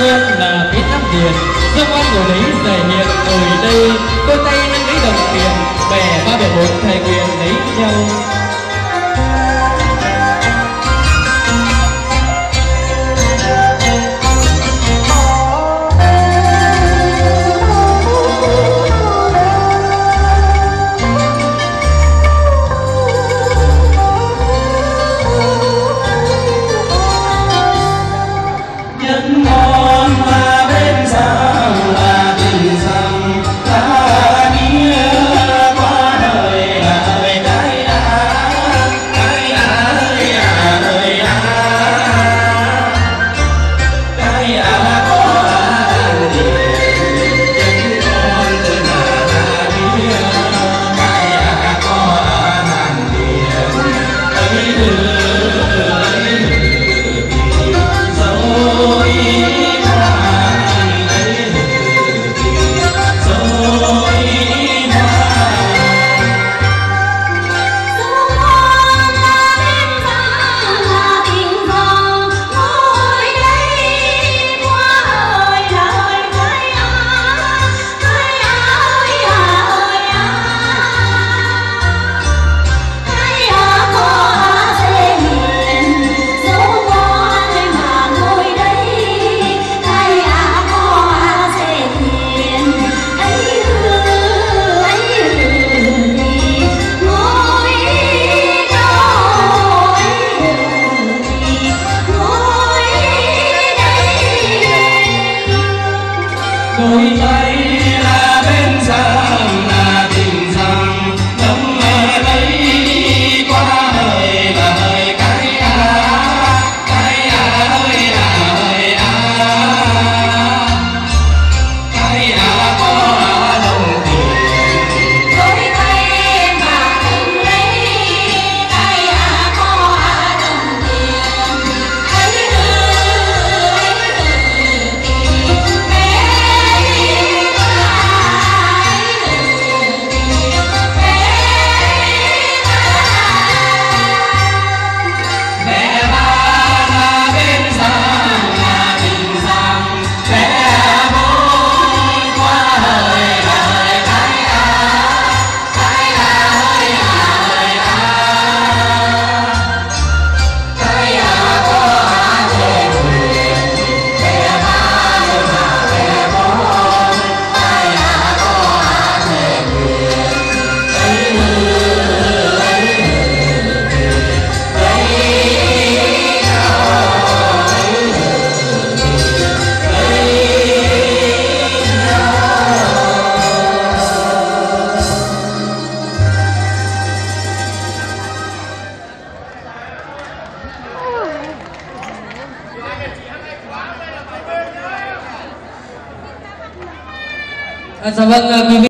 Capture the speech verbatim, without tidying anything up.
hương là biết nắm tiền, do quan của lấy giải hiện ở đây, đôi tay nâng lấy đồng tiền, bè ba bè bốn thầy quyền lấy nhau. đôi tay là bên sông là tình dòng đông ở đây qua đời là đời cái à cái à ơi à ơi à cái à có đồng tiền đôi tay em mà từng lấy cái à có đồng tiền ấy ư ấy ư thì À, dạ vâng, quý vị.